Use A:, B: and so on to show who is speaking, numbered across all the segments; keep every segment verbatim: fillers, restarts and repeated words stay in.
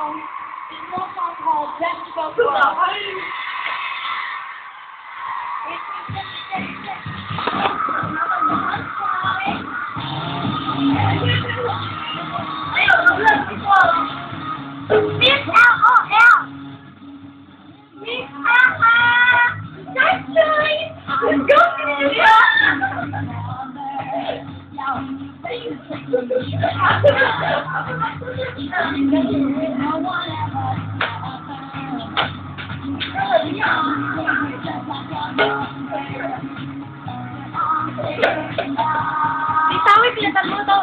A: song. It's a song called Jessica Flo. Miss L O L. Miss L O L. That's silly. Let's go to the Isawit pinatan mo to.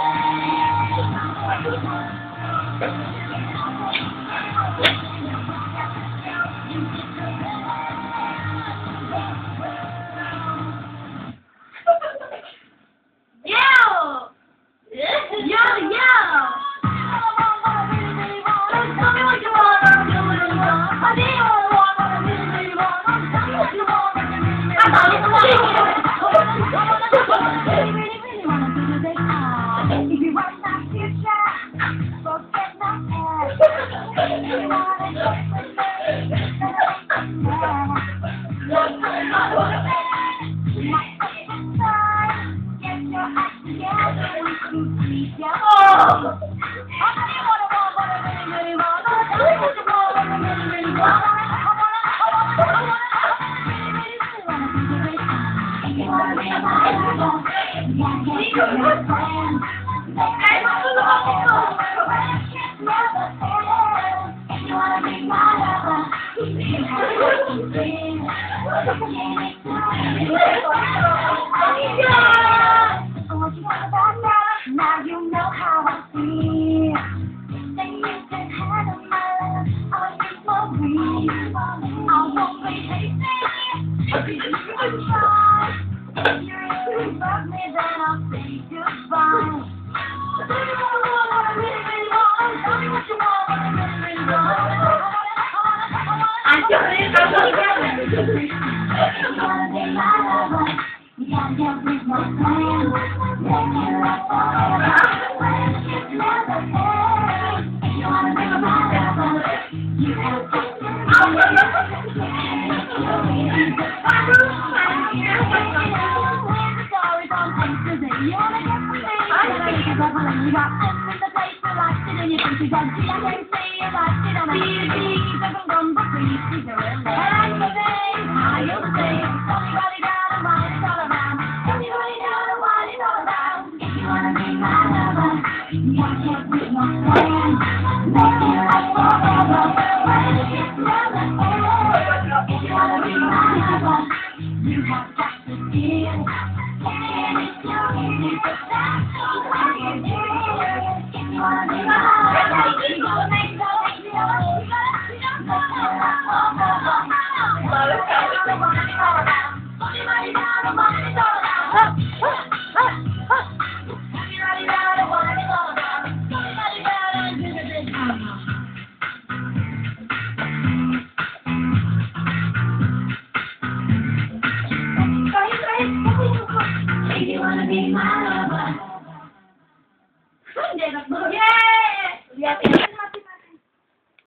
A: Now you know how I feel. Say you can handle my love, I'll be for real. I won't play hasty. If you really try, if you really love me, then I'll say goodbye. Do you wanna want what I really, really want? Tell me what you want, what I really, really want. I want it, I want it, I want it. You wanna be my lover? You gotta get with my plan. Make it last forever. Friendship never ends. If you wanna be my lover, you have to be my You have got to feel, and it's your easy, but that's all I can do. If you wanna be my